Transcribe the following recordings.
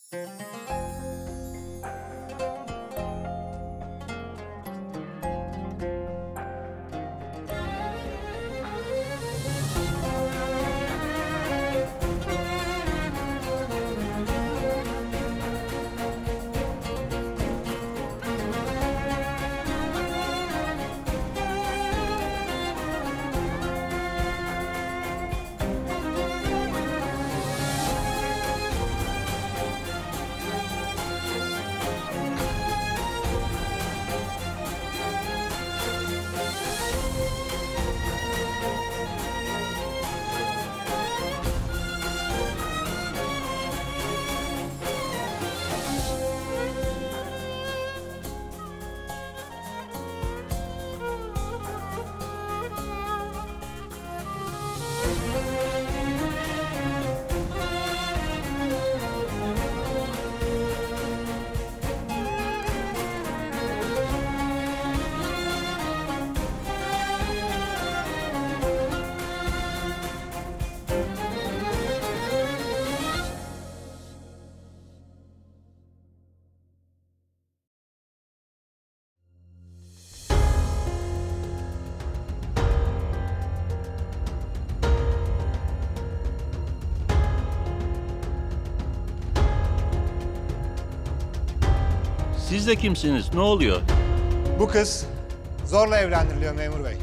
Siz de kimsiniz? Ne oluyor? Bu kız zorla evlendiriliyor memur bey.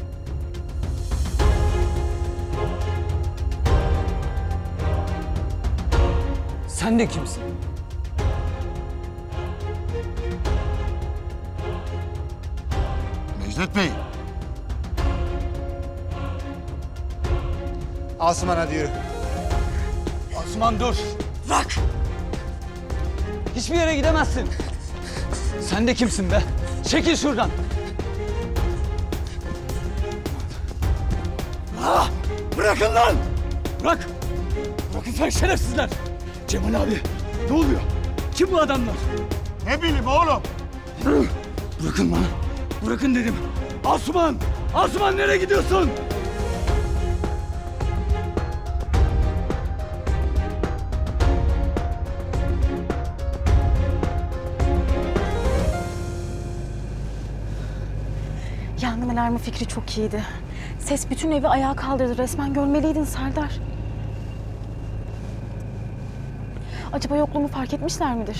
Sen de kimsin? Necdet Bey. Asuman hadi yürü. Asuman dur. Bırak. Hiçbir yere gidemezsin. Sen de kimsin be? Çekil şuradan. Bırakın lan! Bırak! Bırakın sen şerefsizler! Cemal abi, ne oluyor? Kim bu adamlar? Ne bileyim oğlum? Bırakın lan! Bırakın dedim! Asuman! Asuman nereye gidiyorsun? Yangın alarmı fikri çok iyiydi. Ses bütün evi ayağa kaldırdı. Resmen görmeliydin Serdar. Acaba yokluğumu fark etmişler midir?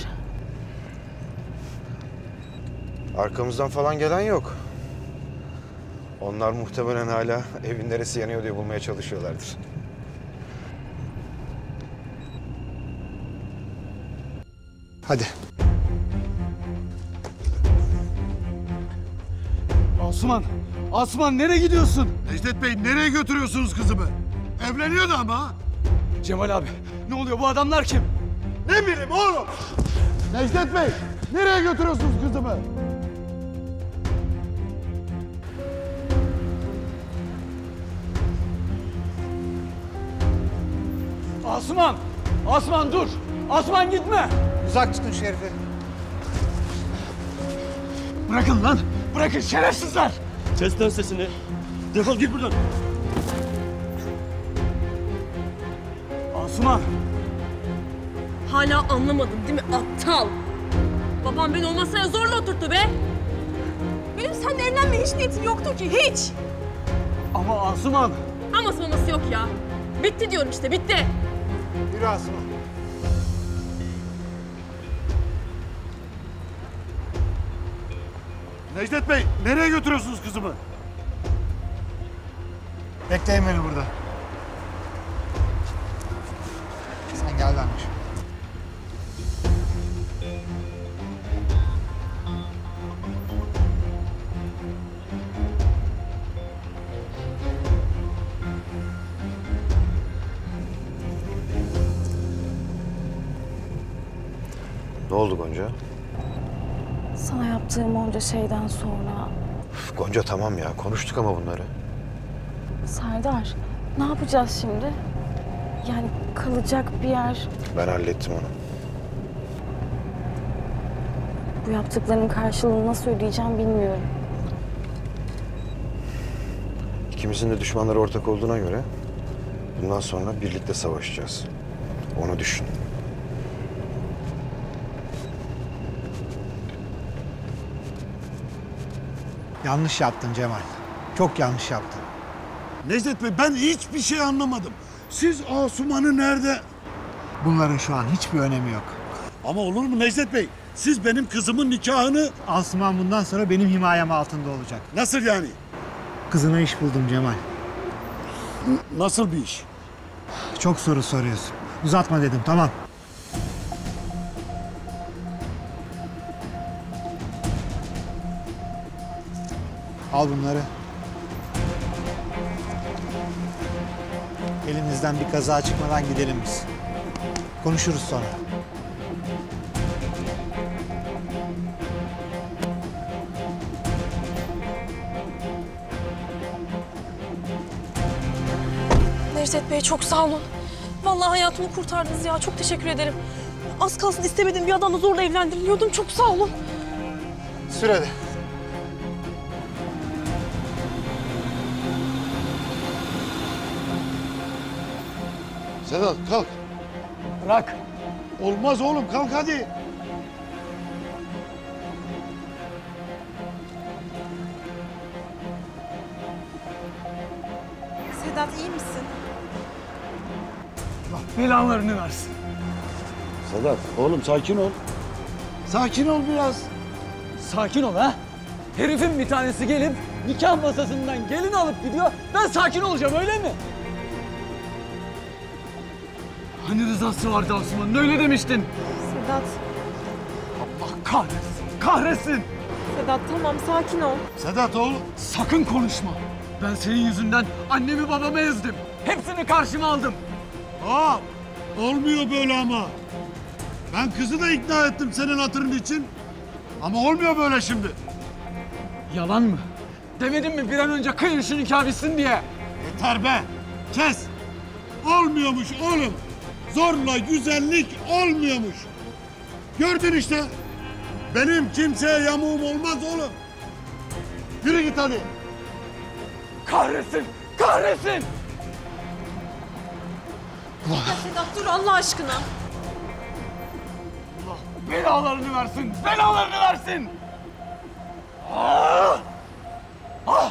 Arkamızdan falan gelen yok. Onlar muhtemelen hala evin neresi yanıyor diye bulmaya çalışıyorlardır. Hadi. Asuman! Asuman nereye gidiyorsun? Necdet Bey nereye götürüyorsunuz kızımı? Evleniyordu ama. Cemal abi, ne oluyor? Bu adamlar kim? Ne bileyim oğlum? Necdet Bey nereye götürüyorsunuz kızımı? Asuman! Asuman dur! Asuman gitme! Uzak tutun Şerif'i. Bırakın lan! Bırakın şerefsizler! Kes lan sesini. Defol git buradan. Asuman! Hala anlamadın değil mi aptal? Babam beni o masaya zorla oturttu be. Benim seninle evlenmeye hiç niyetim yoktu ki, hiç. Ama Asuman! Aması maması yok ya. Bitti diyorum işte, bitti. Yürü Asuman. Necdet Bey nereye götürüyorsunuz kızımı? Bekleyin beni burada. Sen gel benimle. Ne oldu Gonca? Sana yaptığım onca şeyden sonra... Üf, Gonca tamam ya, konuştuk ama bunları. Serdar, ne yapacağız şimdi? Yani kalacak bir yer... Ben hallettim onu. Bu yaptıklarının karşılığını nasıl ödeyeceğim bilmiyorum. İkimizin de düşmanları ortak olduğuna göre bundan sonra birlikte savaşacağız. Onu düşün. Yanlış yaptın Cemal. Çok yanlış yaptın. Necdet Bey ben hiçbir şey anlamadım. Siz Asuman'ı nerede? Bunların şu an hiçbir önemi yok. Ama olur mu Necdet Bey? Siz benim kızımın nikahını... Asuman bundan sonra benim himayem altında olacak. Nasıl yani? Kızına iş buldum Cemal. Nasıl bir iş? Çok soru soruyorsun. Uzatma dedim, tamam. Al bunları. Elimizden bir kaza çıkmadan gidelim biz. Konuşuruz sonra. Necdet Bey çok sağ olun. Vallahi hayatımı kurtardınız ya. Çok teşekkür ederim. Az kalsın istemediğim bir adamla zorla evlendiriliyordum. Çok sağ olun. Sür hadi. Sedat kalk. Bırak. Olmaz oğlum kalk hadi. Sedat iyi misin? Belalarını versin. Sedat oğlum sakin ol. Sakin ol biraz. Sakin ol ha. Herifin bir tanesi gelip nikah masasından gelin alıp gidiyor. Ben sakin olacağım öyle mi? Hani rızası vardı Asuman'ın öyle demiştin. Sedat, Allah kahretsin, kahretsin. Sedat tamam sakin ol. Sedat oğlum. Sakın konuşma. Ben senin yüzünden annemi babamı ezdim. Hepsini karşıma aldım. Aa, olmuyor böyle ama. Ben kızı da ikna ettim senin hatırın için. Ama olmuyor böyle şimdi. Yalan mı? Demedim mi bir an önce kıyın şu nikah bitsin diye? Yeter be. Kes. Olmuyormuş oğlum. Zorla güzellik olmuyormuş. Gördün işte. Benim kimseye yamuğum olmaz oğlum. Yürü git hadi. Kahretsin, kahretsin. Ya Sedat dur Allah aşkına. Belalarını versin, belalarını versin. Ah! Ah!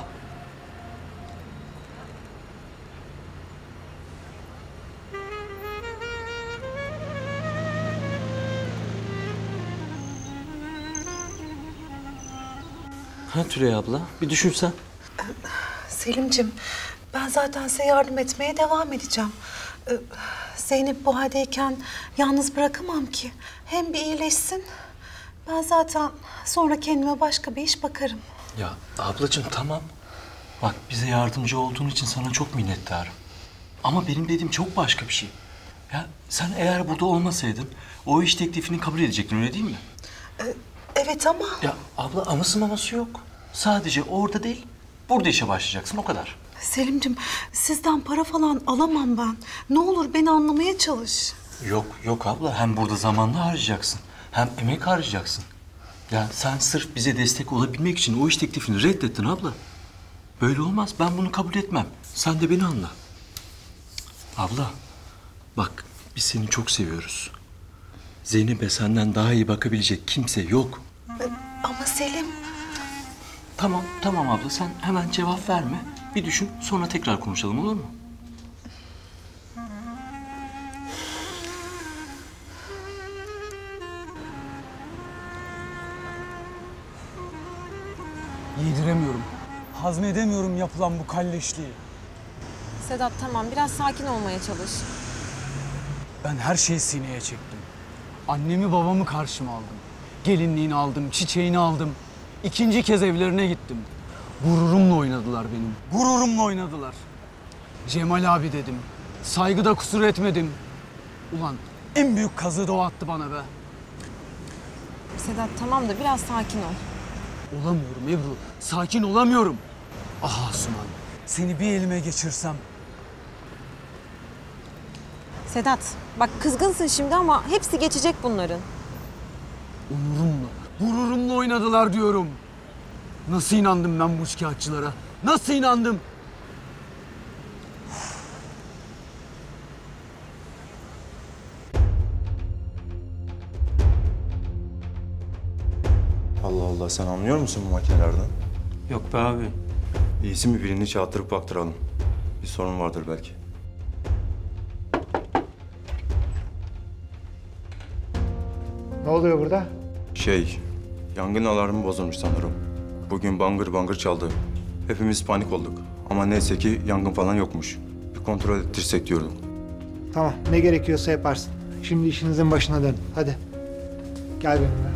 Ha Tülay abla, bir düşünsen. Selim'cim, ben zaten size yardım etmeye devam edeceğim. Zeynep bu haldeyken yalnız bırakamam ki. Hem bir iyileşsin, ben zaten sonra kendime başka bir iş bakarım. Ya ablacığım tamam. Bak bize yardımcı olduğun için sana çok minnettarım. Ama benim dediğim çok başka bir şey. Ya sen eğer burada olmasaydın o iş teklifini kabul edecektin öyle değil mi? Evet ama... Ya abla aması maması yok. Sadece orada değil burada işe başlayacaksın o kadar. Selim'cim, sizden para falan alamam ben. Ne olur beni anlamaya çalış. Yok abla hem burada zamanla harcayacaksın. Hem emek harcayacaksın. Ya sen sırf bize destek olabilmek için o iş teklifini reddettin abla. Böyle olmaz. Ben bunu kabul etmem. Sen de beni anla. Abla, bak biz seni çok seviyoruz. Zeynep'e senden daha iyi bakabilecek kimse yok. Ama Selim... Tamam abla sen hemen cevap verme. Bir düşün sonra tekrar konuşalım olur mu? Yediremiyorum. Hazmedemiyorum yapılan bu kalleşliği. Sedat tamam biraz sakin olmaya çalış. Ben her şeyi sineye çektim. Annemi babamı karşıma aldım. Gelinliğini aldım, çiçeğini aldım. İkinci kez evlerine gittim. Gururumla oynadılar benim. Gururumla oynadılar. Cemal abi dedim. Saygıda kusur etmedim. Ulan en büyük kazığı da o attı bana be. Sedat tamam da biraz sakin ol. Olamıyorum Ebru. Sakin olamıyorum. Ah Asuman. Seni bir elime geçirsem. Sedat bak kızgınsın şimdi ama hepsi geçecek bunların. Onurumla, gururumla oynadılar diyorum. Nasıl inandım ben bu şikayetçilere? Nasıl inandım? Allah Allah sen anlıyor musun bu makinelerden? Yok be abi. İyisi mi birini çağırtırıp baktıralım. Bir sorun vardır belki. Ne oluyor burada? Yangın alarmı bozulmuş sanırım. Bugün bangır bangır çaldı. Hepimiz panik olduk. Ama neyse ki yangın falan yokmuş. Bir kontrol ettirsek diyorduk. Tamam, ne gerekiyorsa yaparsın. Şimdi işinizin başına dönün. Hadi. Gel benimle.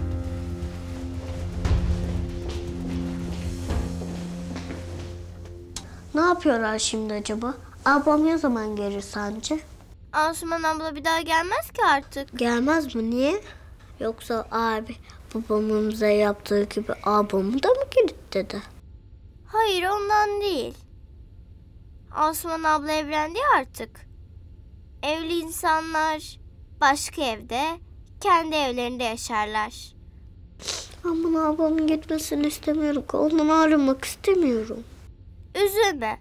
Ne yapıyorlar şimdi acaba? Ablam ne zaman gelir sence? Asuman abla bir daha gelmez ki artık. Gelmez mi? Niye? Yoksa abi babamın bize yaptığı gibi ablamı da mı kilitledi? Hayır ondan değil. Asuman abla evlendi ya artık. Evli insanlar başka evde, kendi evlerinde yaşarlar. Aman ablamın gitmesini istemiyorum ki. Ondan ayrılmak istemiyorum. Üzülme.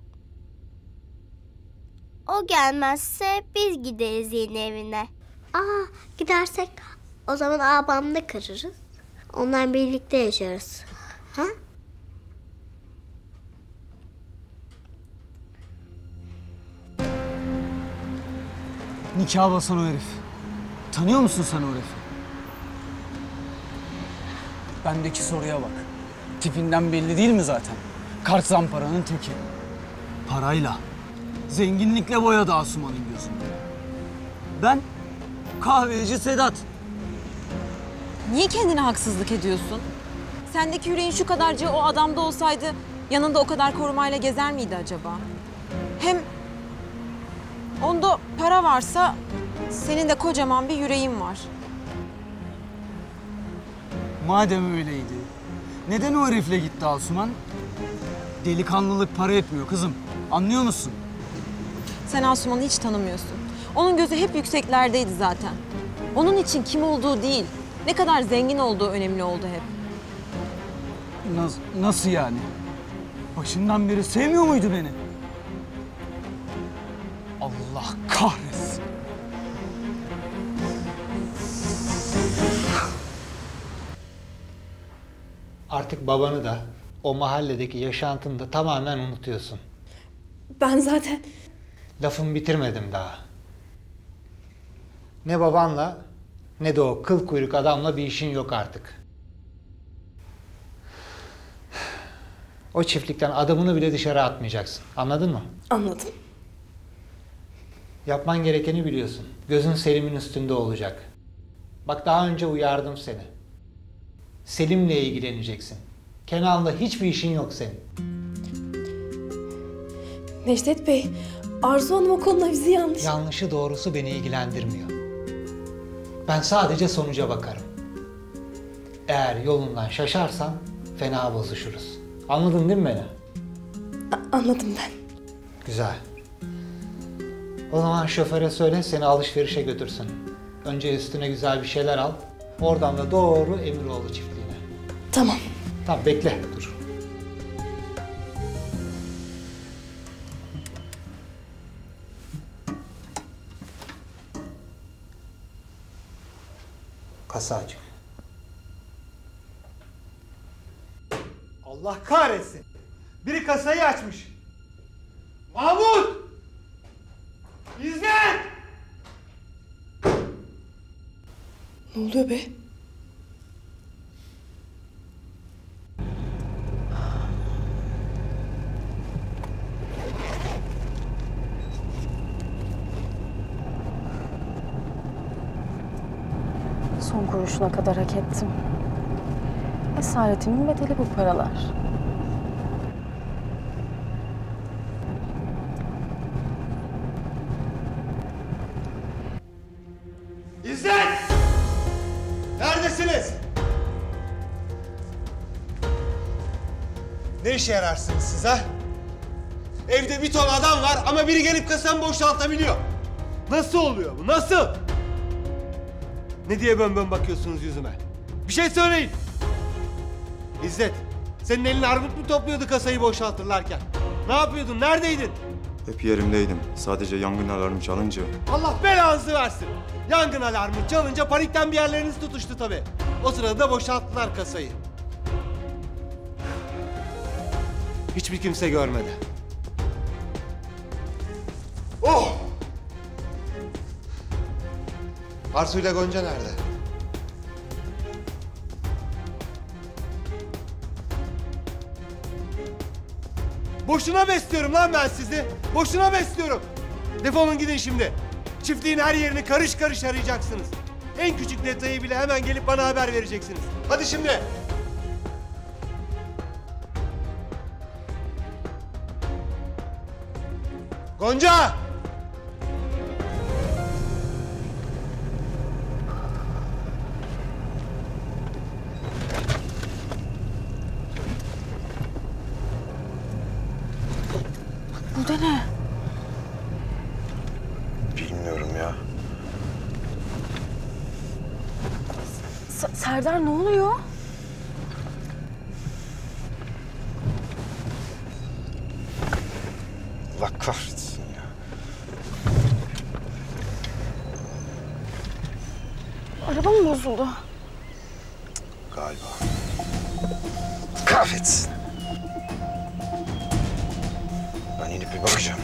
O gelmezse biz gideriz yeni evine. Aa, gidersek o zaman ablamla kırırız. Ondan birlikte yaşarız. Ha? Nikah basan o herif. Tanıyor musun sen o herifi? Bendeki soruya bak. Tipinden belli değil mi zaten? Kart zamparanın teki. Parayla, zenginlikle boyadı Asuman'ın gözünü. Ben kahveci Sedat. Niye kendine haksızlık ediyorsun? Sendeki yüreğin şu kadarcığı o adamda olsaydı yanında o kadar korumayla gezer miydi acaba? Hem onda para varsa senin de kocaman bir yüreğin var. Madem öyleydi, neden o herifle gitti Asuman? Delikanlılık para etmiyor kızım. Anlıyor musun? Sen Asuman'ı hiç tanımıyorsun. Onun gözü hep yükseklerdeydi zaten. Onun için kim olduğu değil, ne kadar zengin olduğu önemli oldu hep. Nasıl yani? Başından beri sevmiyor muydu beni? Allah kahretsin. Artık babanı da, o mahalledeki yaşantını da tamamen unutuyorsun. Ben zaten... Lafımı bitirmedim daha. Ne babanla, ne de o kıl kuyruk adamla bir işin yok artık. O çiftlikten adımını bile dışarı atmayacaksın. Anladın mı? Anladım. Yapman gerekeni biliyorsun. Gözün Selim'in üstünde olacak. Bak daha önce uyardım seni. Selim'le ilgileneceksin. Kenan'la hiçbir işin yok senin. Necdet Bey, Arzu Hanım o konuda bizi yanlış... Yanlışı doğrusu beni ilgilendirmiyor. Ben sadece sonuca bakarım. Eğer yolundan şaşarsan fena bozuşuruz. Anladın değil mi beni? Anladım ben. Güzel. O zaman şoföre söyle seni alışverişe götürsün. Önce üstüne güzel bir şeyler al. Oradan da doğru Emiroğlu çiftliğine. Tamam. Tamam bekle dur. Kasa açık. Allah kahretsin. Biri kasayı açmış. Mahmut! İzzet! Ne oluyor be? Son kuruşuna kadar hak ettim. Esaretimin bedeli bu paralar. İzzet! Neredesiniz? Ne işe yararsınız siz ha? Evde bir ton adam var ama biri gelip kasamı boşaltabiliyor. Nasıl oluyor bu? Nasıl? Ne diye bön bön bakıyorsunuz yüzüme? Bir şey söyleyin. İzzet, senin elin armut mu topluyordu kasayı boşaltırlarken? Ne yapıyordun? Neredeydin? Hep yerimdeydim. Sadece yangın alarmı çalınca. Allah belanızı versin. Yangın alarmı çalınca panikten bir yerleriniz tutuştu tabii. O sırada da boşalttılar kasayı. Hiçbir kimse görmedi. Oh! Arsu'yla Gonca nerede? Boşuna besliyorum lan ben sizi. Boşuna besliyorum. Defolun gidin şimdi. Çiftliğin her yerini karış karış arayacaksınız. En küçük detayı bile hemen gelip bana haber vereceksiniz. Hadi şimdi. Gonca! Bu da ne? Bilmiyorum ya. Serdar ne oluyor? Allah kahretsin ya. Araba mı bozuldu? Galiba. Kahretsin. Ben inip bir bakacağım.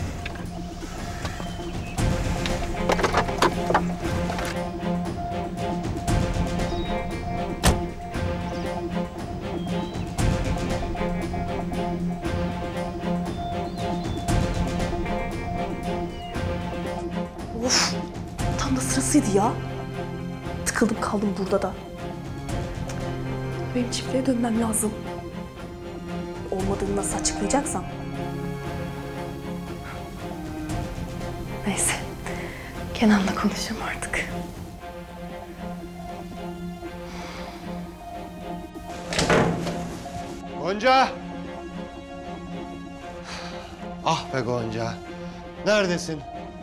Of, tam da sırasıydı ya. Tıkıldım kaldım burada da. Benim çiftliğe dönmem lazım. Olmadığını nasıl açıklayacaksam. Neyse, Kenan'la konuşayım artık. Gonca! Ah be Gonca. Neredesin?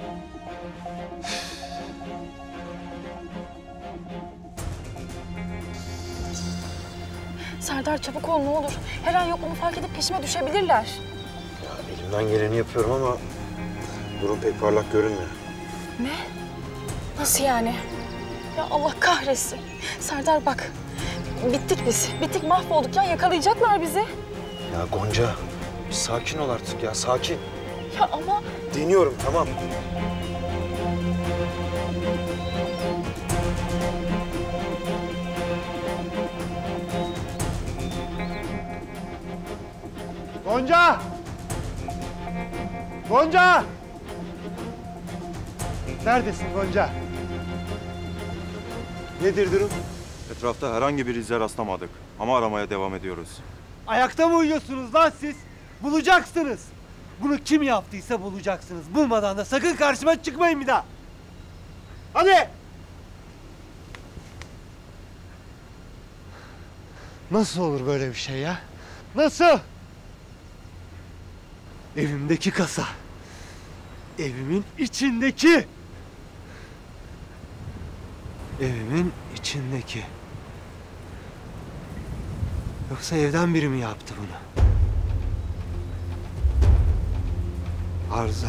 Serdar çabuk ol ne olur. Her an yokluğumu fark edip peşime düşebilirler. Ya elimden geleni yapıyorum ama durum pek parlak görünmüyor. Ne? Nasıl yani? Ya Allah kahretsin. Serdar bak. Bittik biz. Bittik, mahvolduk ya. Yakalayacaklar bizi. Ya Gonca, bir sakin ol artık ya, sakin. Ya ama... Deniyorum, tamam. Gonca! Gonca! Neredesin Gonca? Nedir durum? Etrafta herhangi bir ize rastlamadık ama aramaya devam ediyoruz. Ayakta mı uyuyorsunuz lan siz? Bulacaksınız. Bunu kim yaptıysa bulacaksınız. Bulmadan da sakın karşıma çıkmayın bir daha. Hadi! Nasıl olur böyle bir şey ya? Nasıl? Evimdeki kasa. Evimin içindeki. Evimin içindeki. Yoksa evden biri mi yaptı bunu? Arzu.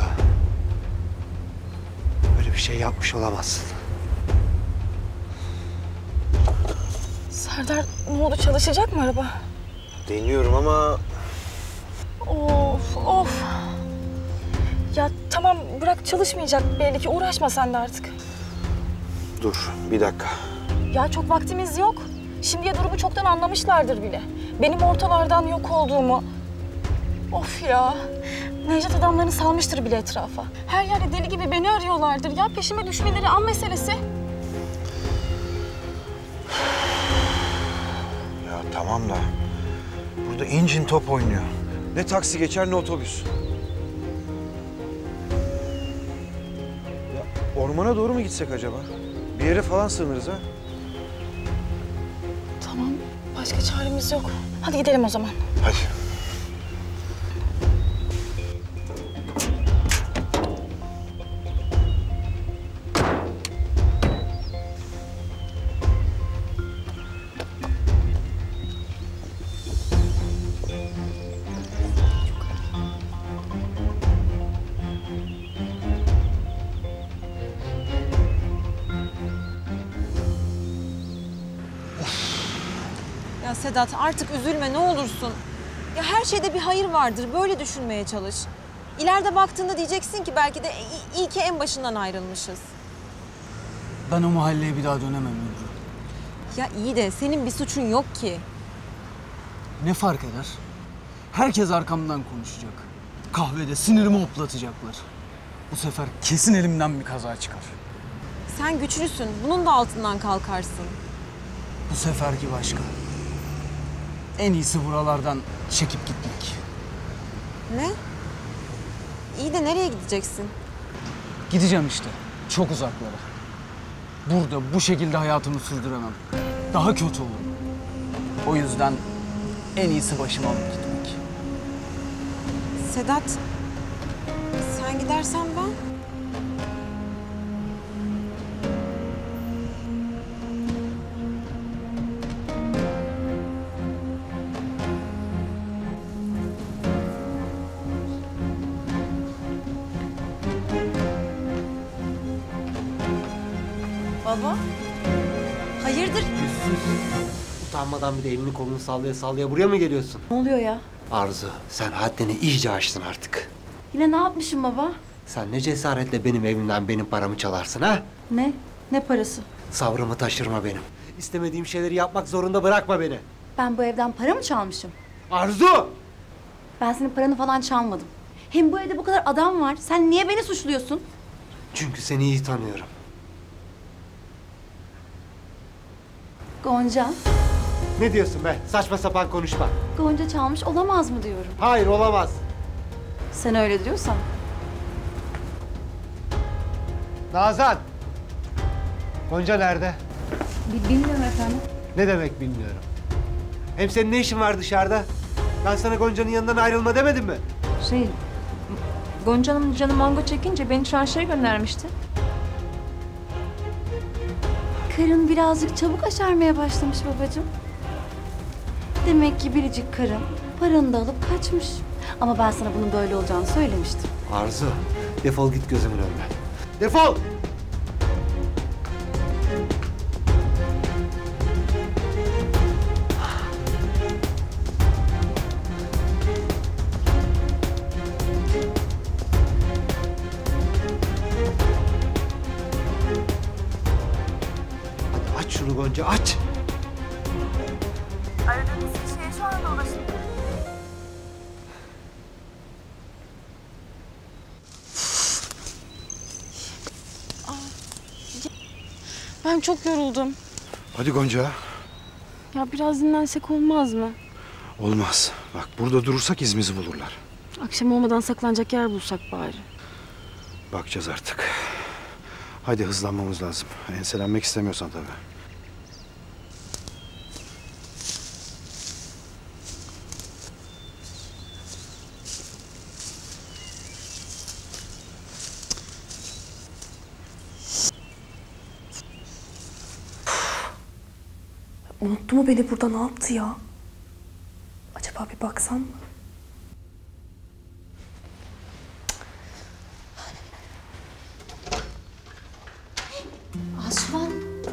Böyle bir şey yapmış olamazsın. Serdar ne oldu? Çalışacak mı araba? Deniyorum ama... Of of. Ya tamam bırak çalışmayacak belli ki. Uğraşma sen de artık. Dur, bir dakika. Ya çok vaktimiz yok. Şimdiye durumu çoktan anlamışlardır bile. Benim ortalardan yok olduğumu. Of ya. Necdet adamlarını salmıştır bile etrafa. Her yerde deli gibi beni arıyorlardır. Ya peşime düşmeleri an meselesi. Ya tamam da burada incin top oynuyor. Ne taksi geçer ne otobüs. Ya ormana doğru mu gitsek acaba? Bir yere falan sığınırız ha. Tamam. Başka çaremiz yok. Hadi gidelim o zaman. Hadi. Ya Sedat artık üzülme ne olursun. Ya her şeyde bir hayır vardır. Böyle düşünmeye çalış. İleride baktığında diyeceksin ki belki de iyi ki en başından ayrılmışız. Ben o mahalleye bir daha dönemem Ebru. Ya iyi de senin bir suçun yok ki. Ne fark eder? Herkes arkamdan konuşacak. Kahvede sinirimi hoplatacaklar. Bu sefer kesin elimden bir kaza çıkar. Sen güçlüsün. Bunun da altından kalkarsın. Bu seferki başka. En iyisi buralardan çekip gitmek. Ne? İyi de nereye gideceksin? Gideceğim işte. Çok uzaklara. Burada bu şekilde hayatımı sürdüremem. Daha kötü olurum. O yüzden en iyisi başımı alıp gitmek. Sedat, sen gidersen ben... Baba, hayırdır? Utanmadan bir de elini kolunu sallaya sallaya buraya mı geliyorsun? Ne oluyor ya? Arzu, sen haddini iyice aştın artık. Yine ne yapmışım baba? Sen ne cesaretle benim evimden benim paramı çalarsın ha? Ne? Ne parası? Sabrımı taşırma benim. İstemediğim şeyleri yapmak zorunda bırakma beni. Ben bu evden para mı çalmışım? Arzu! Ben senin paranı falan çalmadım. Hem bu evde bu kadar adam var. Sen niye beni suçluyorsun? Çünkü seni iyi tanıyorum. Gonca. Ne diyorsun be? Saçma sapan konuşma. Gonca çalmış olamaz mı diyorum. Hayır, olamaz. Sen öyle diyorsan. Nazan! Gonca nerede? Bilmiyorum efendim. Ne demek bilmiyorum. Hem senin ne işin var dışarıda? Ben sana Gonca'nın yanından ayrılma demedim mi? Gonca Hanım canı mango çekince beni çarşıya göndermişti. Karın birazcık çabuk aşermeye başlamış babacığım. Demek ki biricik karın paranı da alıp kaçmış. Ama ben sana bunun böyle olacağını söylemiştim. Arzu, defol git gözümün önünden. Defol! Hadi aç şunu Gonca, aç! Aradığınız kişiye şu anda ulaşın. Ben çok yoruldum. Hadi Gonca. Ya biraz dinlensek olmaz mı? Olmaz. Bak burada durursak izimizi bulurlar. Akşam olmadan saklanacak yer bulsak bari. Bakacağız artık. Hadi hızlanmamız lazım. Enselenmek istemiyorsan tabii. Unuttu mu beni burada, ne yaptı ya? Acaba bir baksam mı? Asuman.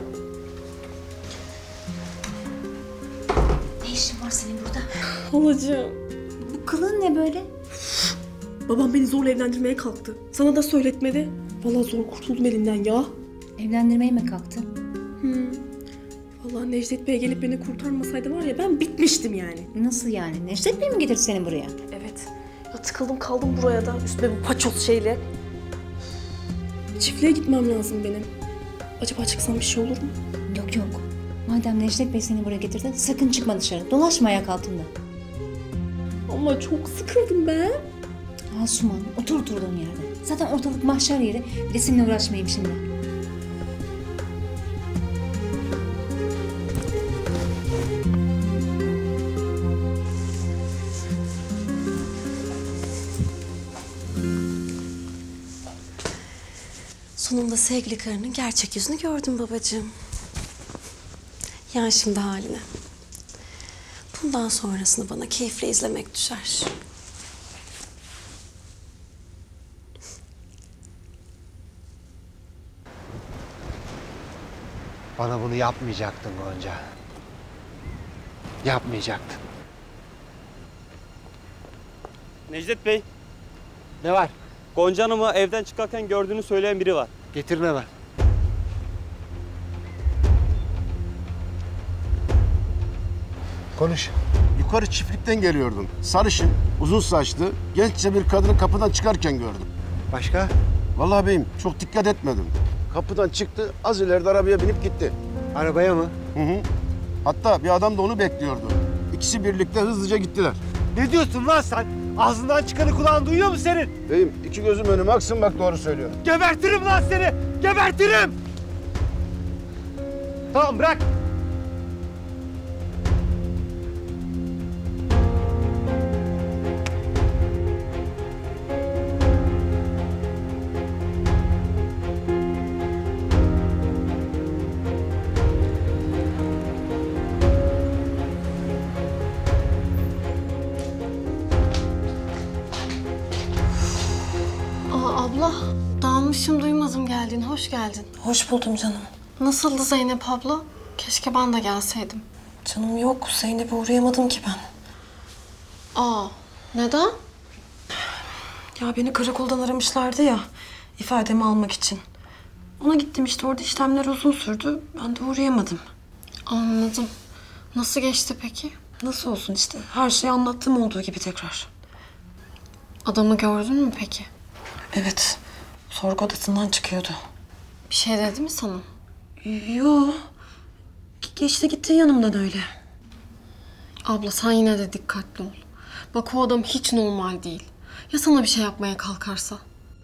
Ne işin var senin burada? Halacığım. Bu kılığın ne böyle? Babam beni zorla evlendirmeye kalktı. Sana da söyletmedi. Vallahi zor kurtuldum elinden ya. Evlendirmeye mi kalktın? Vallahi Necdet Bey gelip beni kurtarmasaydı var ya, ben bitmiştim yani. Nasıl yani? Necdet Bey mi getirdi seni buraya? Evet. Ya tıkıldım kaldım buraya da, üstüme bu paçoz şeyle. Çiftliğe gitmem lazım benim. Acaba çıksam bir şey olur mu? Yok yok. Madem Necdet Bey seni buraya getirdi, sakın çıkma dışarı. Dolaşma ayak altında. Ama çok sıkıldım ben. Asuman, otur oturduğun yerde. Zaten ortalık mahşer yeri. Bir de seninle uğraşmayayım şimdi. Sonunda sevgili karının gerçek yüzünü gördüm babacığım. Yani şimdi haline. Bundan sonrasını bana keyifle izlemek düşer. Bana bunu yapmayacaktın Gonca. Yapmayacaktın. Necdet Bey, Ne var? Gonca Hanım'ı evden çıkarken gördüğünü söyleyen biri var. Getirin hemen. Konuş. Yukarı çiftlikten geliyordum. Sarışın, uzun saçlı, genççe bir kadını kapıdan çıkarken gördüm. Başka? Vallahi beyim çok dikkat etmedim. Kapıdan çıktı, az ileride arabaya binip gitti. Arabaya mı? Hı hı. Hatta bir adam da onu bekliyordu. İkisi birlikte hızlıca gittiler. Ne diyorsun lan sen? Ağzından çıkanı kulağın duyuyor mu senin? Beyim iki gözüm önüme aksın bak doğru söylüyorum. Gebertirim lan seni! Gebertirim! Tamam bırak. Abla, dalmışım duymadım geldiğini. Hoş geldin. Hoş buldum canım. Nasıldı Zeynep abla? Keşke ben de gelseydim. Canım yok. Zeynep'e uğrayamadım ki ben. Neden? Ya beni karakoldan aramışlardı ya. İfademi almak için. Ona gittim işte. Orada işlemler uzun sürdü. Ben de uğrayamadım. Anladım. Nasıl geçti peki? Nasıl olsun işte. Her şeyi anlattığım olduğu gibi tekrar. Adamı gördün mü peki? Evet. Sorgu odasından çıkıyordu. Bir şey dedi mi sana? Yo. Geçti gitti yanımdan öyle. Abla sen yine de dikkatli ol. Bak o adam hiç normal değil. Ya sana bir şey yapmaya kalkarsa?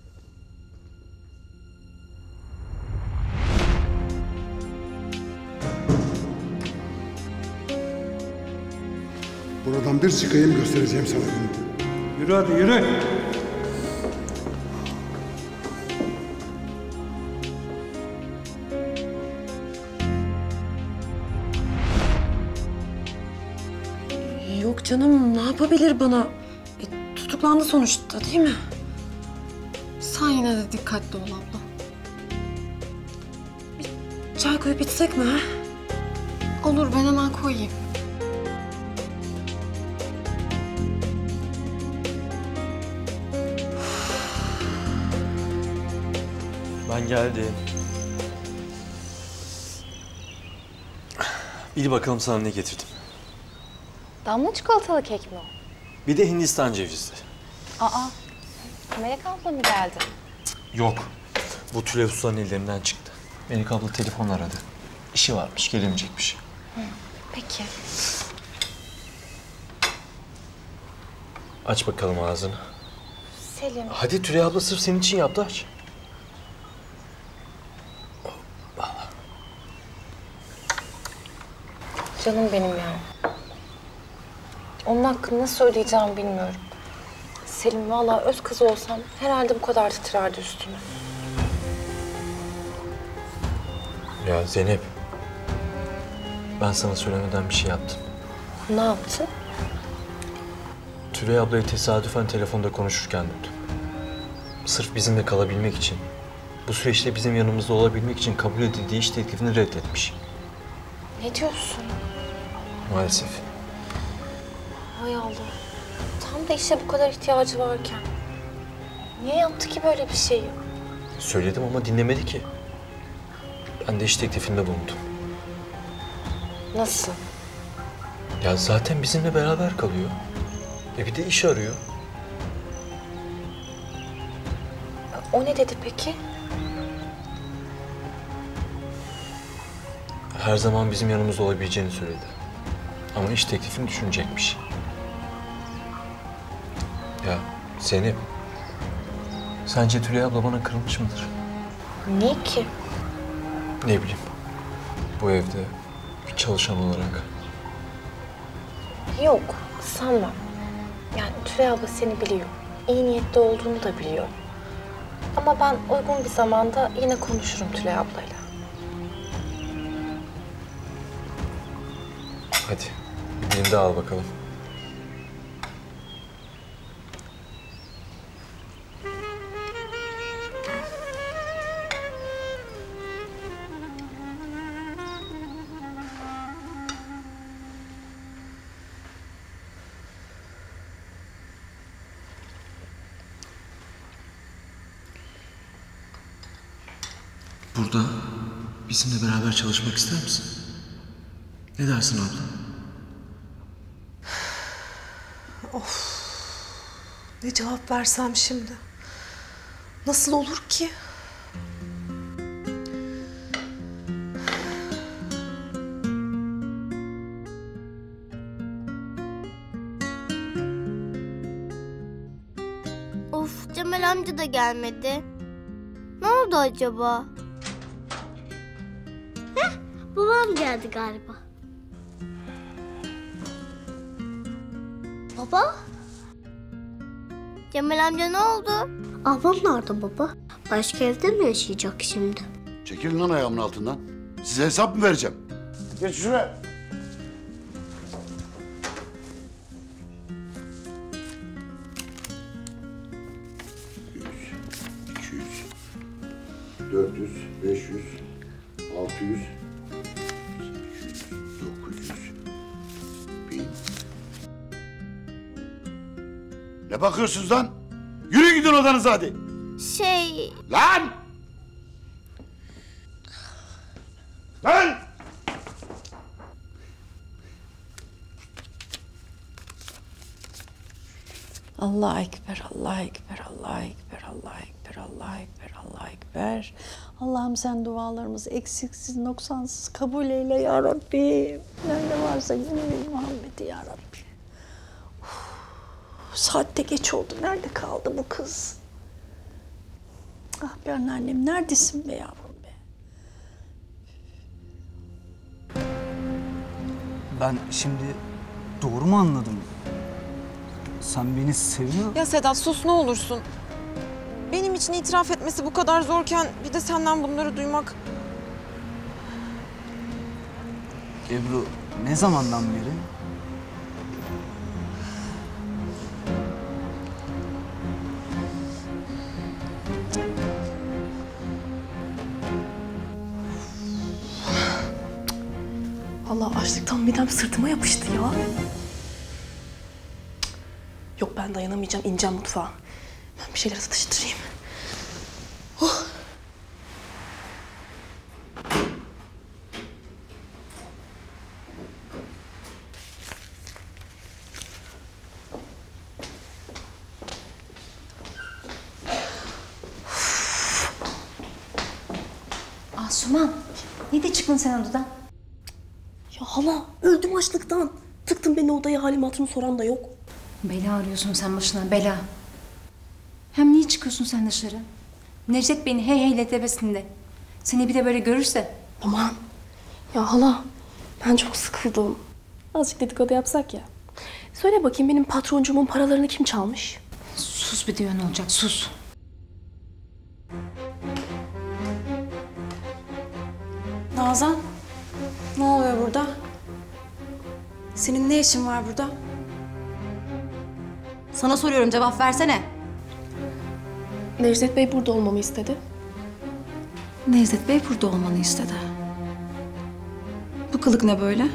Buradan bir çıkayım göstereceğim sana günü. Yürü hadi yürü. Yok canım ne yapabilir bana? Tutuklandı sonuçta değil mi? Sen yine de dikkatli ol abla. Bir çay koyup içsek mi ha? Olur ben hemen koyayım. Ben geldim. Bil bakalım sana ne getirdim. Damla çikolatalı kek mi o? Bir de Hindistan cevizli. Aa, Melek abla mı geldi? Yok. Bu Tülay Usta'nın ellerinden çıktı. Melek abla telefonla aradı. İşi varmış, gelemeyecekmiş. Peki. Aç bakalım ağzını. Selim. Hadi Tülay abla sırf senin için yaptı, aç. Canım benim ya. Onun hakkını nasıl ödeyeceğimi bilmiyorum. Selim vallahi öz kızı olsam herhalde bu kadar titrerdi üstüme. Ya Zeynep, ben sana söylemeden bir şey yaptım. Ne yaptın? Tülay ablayı tesadüfen telefonda konuşurken buldum. Sırf bizimle kalabilmek için, bu süreçte bizim yanımızda olabilmek için kabul edildiği iş teklifini reddetmiş. Ne diyorsun? Maalesef. Hay Allah. Tam da işe bu kadar ihtiyacı varken. Niye yaptı ki böyle bir şeyi? Söyledim ama dinlemedi ki. Ben de iş teklifinde bulundum. Nasıl? Ya zaten bizimle beraber kalıyor. Bir de iş arıyor. O ne dedi peki? Her zaman bizim yanımızda olabileceğini söyledi. Ama iş teklifini düşünecekmiş. Ya Zeynep, sence Tülay abla bana kırılmış mıdır? Niye ki? Ne bileyim, bu evde bir çalışan olarak. Yok, sanmam. Yani Tülay abla seni biliyor. İyi niyetli olduğunu da biliyor. Ama ben uygun bir zamanda yine konuşurum Tülay ablayla. Hadi, bir dilim daha al bakalım. burada bizimle beraber çalışmak ister misin? Ne dersin abla? Of. Ne cevap versem şimdi? Nasıl olur ki? Of, Cemal amca da gelmedi. Ne oldu acaba? Heh, babam geldi galiba. Baba? Cemal amca ne oldu? Ablam nerede baba? Başka evde mi yaşayacak şimdi? Çekilin lan ayağımın altından. Size hesap mı vereceğim? Geç şuraya. ...200, 400, 500, 600, 800, 900, 1000. Ne bakıyorsunuz lan? Yürü gidin odanıza hadi. Lan! Lan! Allahu Ekber, Allahu Ekber, Allahu Ekber, Allahu Ekber, Allahu Ekber, Allahu Ekber. Allah'ım sen dualarımızı eksiksiz, noksansız kabul eyle ya Rabbi. Nerede varsa yine Muhammed'i ya Rabbi. Saat de geç oldu. Nerede kaldı bu kız? Ah be anneannem, neredesin be yavrum be? Ben şimdi doğru mu anladım? Sen beni seviyor. Ya Sedat sus ne olursun. Benim için itiraf etmesi bu kadar zorken bir de senden bunları duymak... Ebru, ne zamandan beri? Allah açlıktan midem sırtıma yapıştı ya. Yok ben dayanamayacağım, ineceğim mutfağa. Ben bir şeyler atıştırayım. Oh. Asuman, ne de çıktın sen odadan? Ya hala öldüm açlıktan. Tıktın beni odaya, halim hatırımı soran da yok. Bela arıyorsun sen başına, bela. Hem niye çıkıyorsun sen dışarı? Necdet beni hey heyle tepesinde. Seni bir de böyle görürse. Aman. Ya hala ben çok sıkıldım. Azıcık dedikodu yapsak ya. Söyle bakayım benim patroncumun paralarını kim çalmış? Sus bir diyor ne olacak, sus. Nazan, ne oluyor burada? Senin ne işin var burada? Sana soruyorum, cevap versene. Necdet Bey burada olmamı istedi. Necdet Bey burada olmanı istedi. Bu kılık ne böyle?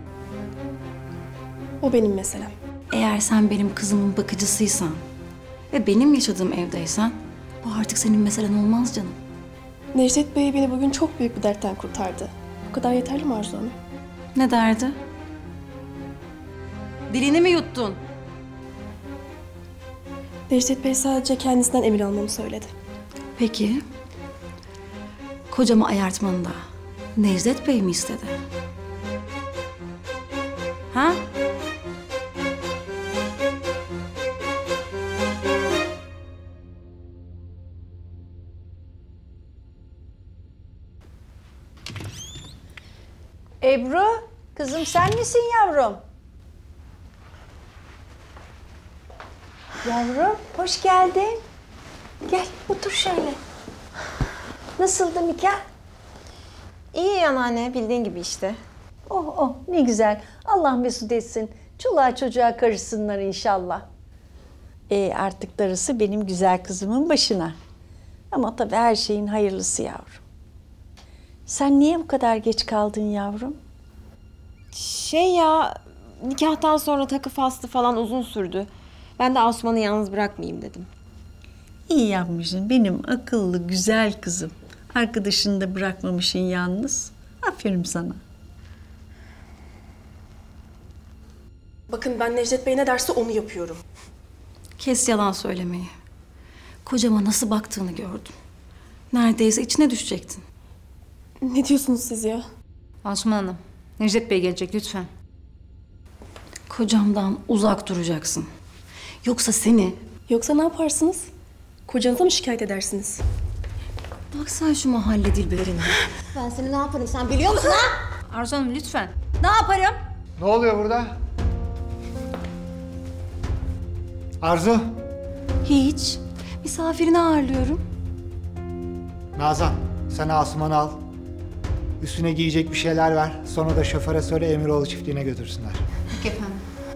O benim meselem. Eğer sen benim kızımın bakıcısıysan ve benim yaşadığım evdeysen bu artık senin meselen olmaz canım. Necdet Bey beni bugün çok büyük bir dertten kurtardı. Bu kadar yeterli mi Arzu Hanım? Ne derdi? Dilini mi yuttun? Necdet Bey sadece kendisinden emir almamı söyledi. Peki, kocamı ayartmanı da Necdet Bey mi istedi? Ha? Ebru, kızım sen misin yavrum? Yavrum, hoş geldin. Gel, otur şöyle. Nasıldı nikah? İyi anneanne, bildiğin gibi işte. Oh oh, ne güzel. Allah mesut etsin. Çoluğa çocuğa karışsınlar inşallah. Artık darısı benim güzel kızımın başına. Ama tabii her şeyin hayırlısı yavrum. Sen niye bu kadar geç kaldın yavrum? Nikahtan sonra takı faslı falan uzun sürdü. Ben de Asuman'ı yalnız bırakmayayım dedim. İyi yapmışsın benim akıllı güzel kızım. Arkadaşını da bırakmamışsın yalnız. Aferin sana. Bakın ben Necdet Bey ne derse onu yapıyorum. Kes yalan söylemeyi. Kocama nasıl baktığını gördüm. Neredeyse içine düşecektin. Ne diyorsunuz siz ya? Asuman Hanım, Necdet Bey gelecek lütfen. Kocamdan uzak duracaksın. Yoksa seni... Yoksa ne yaparsınız? Kocanıza mı şikayet edersiniz? Bak sen şu mahalle dilberine. Ben seni ne yaparım sen biliyor musun ha? Arzu Hanım lütfen. Ne yaparım? Ne oluyor burada? Arzu. Hiç. Misafirini ağırlıyorum. Nazan, sen Asuman'ı al. Üstüne giyecek bir şeyler ver. Sonra da şoföre söyle Emiroğlu çiftliğine götürsünler. Peki efendim.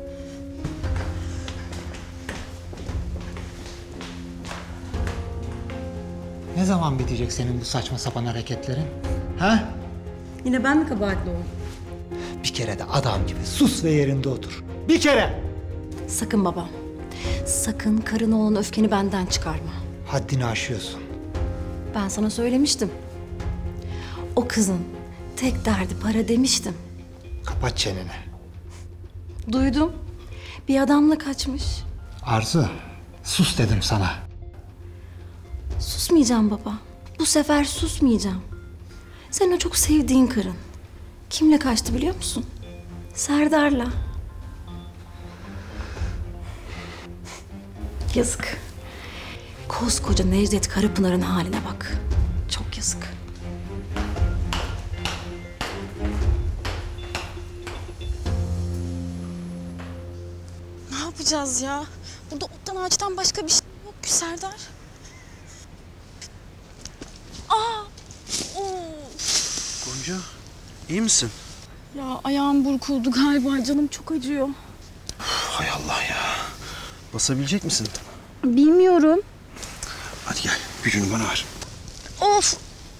Ne zaman bitecek senin bu saçma sapan hareketlerin? Ha? Yine ben mi kabahatli oldum? Bir kere de adam gibi sus ve yerinde otur. Bir kere! Sakın babam. Sakın karına olan öfkeni benden çıkarma. Haddini aşıyorsun. Ben sana söylemiştim. O kızın tek derdi para demiştim. Kapat çeneni. Duydum. Bir adamla kaçmış. Arzu, sus dedim sana. Susmayacağım baba. Bu sefer susmayacağım. Senin o çok sevdiğin karın. Kimle kaçtı biliyor musun? Serdar'la. Yazık. Koskoca Necdet Karapınar'ın haline bak. Çok yazık. Ne yapacağız ya? Burada ottan ağaçtan başka bir şey yok ki Serdar. Aa! Gonca, iyi misin? Ya ayağım burkuldu galiba. Canım çok acıyor. Hay Allah ya. Basabilecek misin? Bilmiyorum. Hadi gel, gücünü bana ver. Of!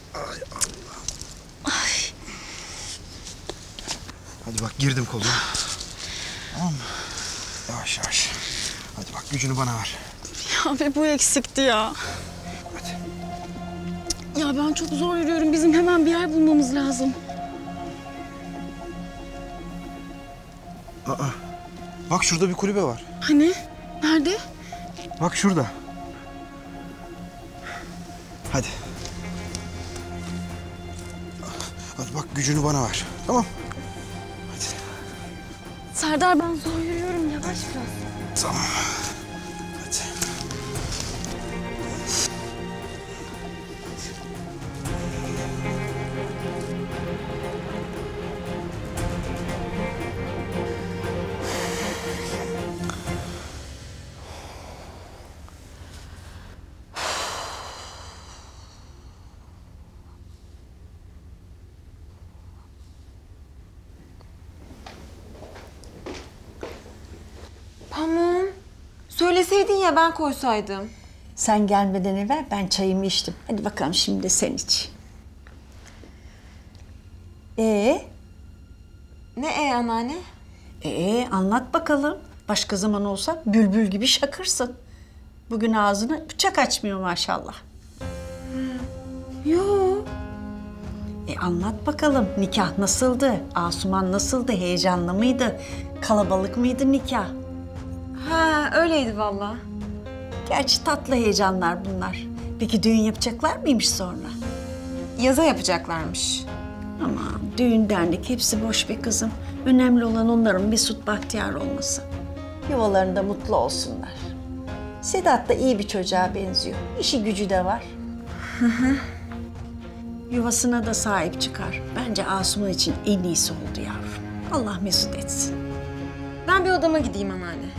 Hadi bak girdim koluna. Tamam mı? Yavaş yavaş. Hadi bak gücünü bana ver. Ya ve bu eksikti ya. Ya ben çok zor yürüyorum. Bizim hemen bir yer bulmamız lazım. Aa, bak şurada bir kulübe var. Hani? Nerede? Bak şurada. Hadi. Hadi bak gücünü bana ver. Tamam. Serdar ben zor yürüyorum. Yavaş biraz. Tamam. Hadi. Tamam. Söyleseydin ya ben koysaydım. Sen gelmeden evvel ben çayımı içtim. Hadi bakalım şimdi de sen iç. Ne anneanne? Anlat bakalım. Başka zaman olsa bülbül gibi şakırsın. Bugün ağzını bıçak açmıyor maşallah. Yok. Anlat bakalım. Nikah nasıldı? Asuman nasıldı? Heyecanlı mıydı? Kalabalık mıydı nikah? Ha öyleydi vallahi. Gerçi tatlı heyecanlar bunlar. Peki düğün yapacaklar mıymış sonra? Yaza yapacaklarmış. Aman düğün dernek hepsi boş be kızım. Önemli olan onların mesut bahtiyar olması. Yuvalarında mutlu olsunlar. Sedat da iyi bir çocuğa benziyor. İşi gücü de var. Yuvasına da sahip çıkar. Bence Asuman için en iyisi oldu yavrum. Allah mesut etsin. Ben bir odama gideyim anneanne.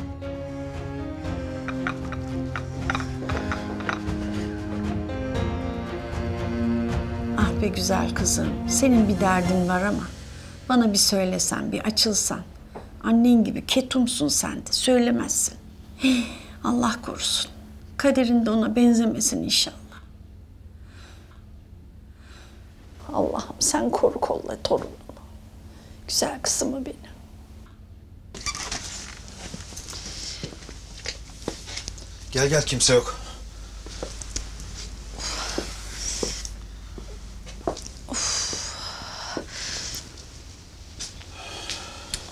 Ah be güzel kızım. Senin bir derdin var ama bana bir söylesen, bir açılsan. Annen gibi ketumsun sen de. Söylemezsin. Allah korusun. Kaderin de ona benzemesin inşallah. Allah'ım sen koru kolla torunumu. Güzel kızımı benim. Gel kimse yok.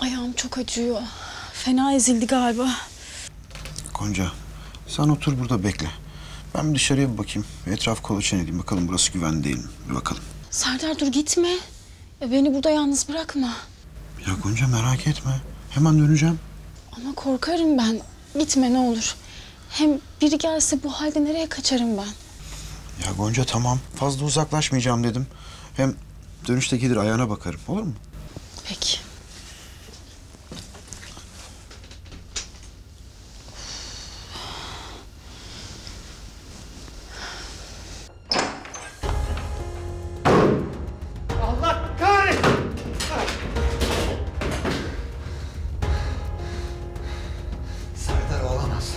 Ayağım çok acıyor. Fena ezildi galiba. Gonca, sen otur burada bekle. Ben bir dışarıya bir bakayım. Etraf kolaçan edeyim. Bakalım burası güvenli değil mi? Bir bakalım. Serdar dur gitme. Beni burada yalnız bırakma. Ya Gonca merak etme. Hemen döneceğim. Ama korkarım ben. Gitme ne olur. Hem biri gelse bu halde nereye kaçarım ben? Ya Gonca tamam. Fazla uzaklaşmayacağım dedim. Hem dönüşte gelir ayağına bakarım. Olur mu? Peki. Allah kahretsin! Serdar olamaz.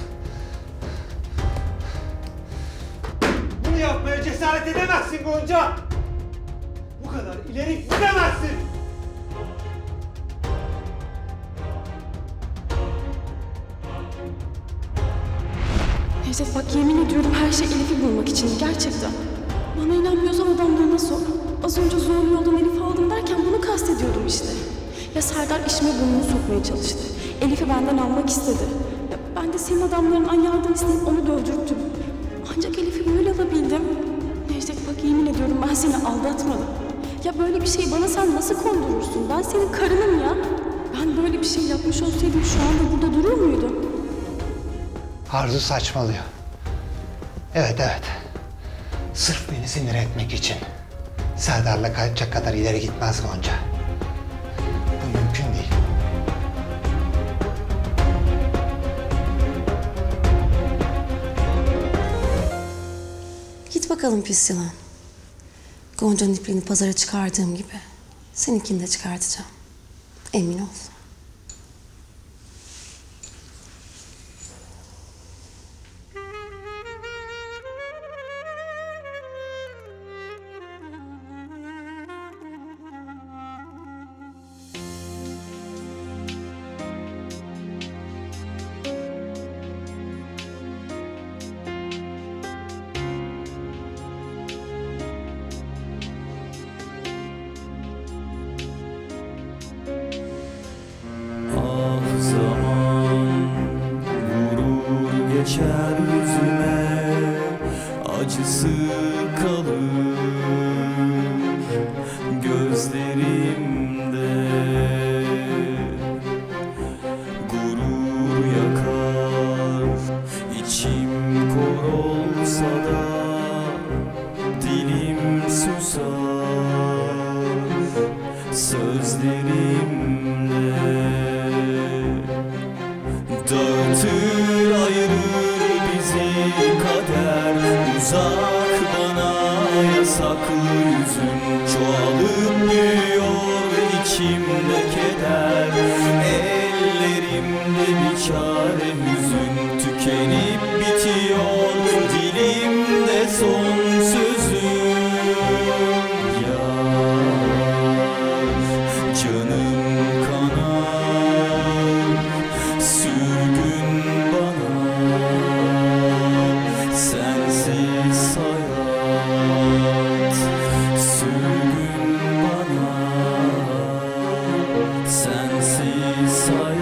Bunu yapmaya cesaret edemezsin Gonca! Bu kadar ileri gidemezsin! Necdet bak yemin ediyorum her şey Elif'i bulmak için gerçekten. Bana inanmıyorsan adamlarına sor. Az önce zorlu yoldan Elif'i aldım derken bunu kastediyordum işte. Ya Serdar işime burnunu sokmaya çalıştı. Elif'i benden almak istedi. Ya ben de senin adamlarından yardım isteyip onu dövdürttüm. Ancak Elif'i böyle alabildim. Necdet bak yemin ediyorum ben seni aldatmadım. Ya böyle bir şeyi bana sen nasıl kondurursun? Ben senin karınım ya. Ben böyle bir şey yapmış olsaydım şu anda burada durur muydum? Arzu saçmalıyor. Evet. Sırf beni sinir etmek için. Serdar'la kaçacak kadar ileri gitmez Gonca. Bu mümkün değil. Git bakalım pis yılan. Gonca'nın ipliğini pazara çıkardığım gibi seninkini de çıkartacağım. Emin ol. Geçer yüzüme acısı kalır gözlerimde, gurur yakar içim kor olsa da dilim susar sözlerimle, dağıtır ayırır bizi kader, uzak bana yasaklı yüzün, çoğalıp büyüyor içimde keder, ellerimde bir çare hüzün, tükenip bitiyor dilimde son sözüm. Canım kanar, sürgün bana, sensiz hayat. Sürgün bana, sensiz hayat.